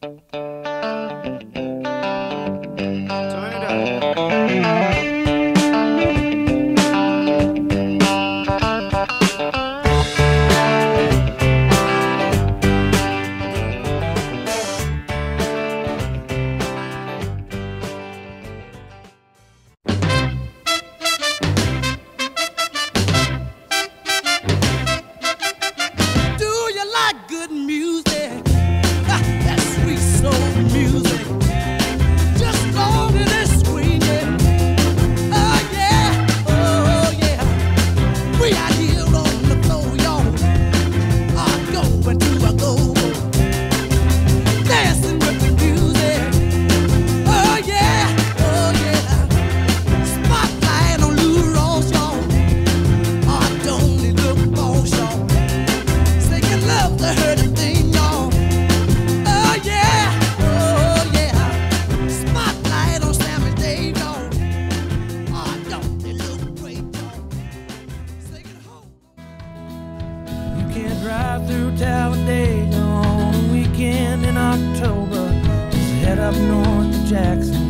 Turn it up. Do you like good music? That sweet soul music. Just long as it's screaming. Oh yeah, oh yeah. We out here on the floor, y'all. Are going to a go-go. Dancing with the music. Oh yeah, oh yeah. Spotlight on Lou Ross, y'all. Oh, don't it look boss, y'all? Singing love to her the thing, y'all. Oh yeah, oh yeah. Spotlight on Sammy Dave, y'all. Oh, don't they look great, y'all? Singing home. You can't drive through Talladega on a weekend in October. Just head up north to Jackson